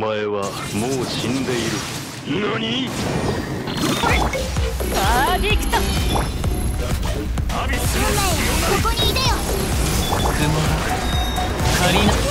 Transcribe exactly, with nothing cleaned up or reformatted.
前はもう死んでいる。何？ パーフェクト。 アビス、ここにいでよ。 雲が仮な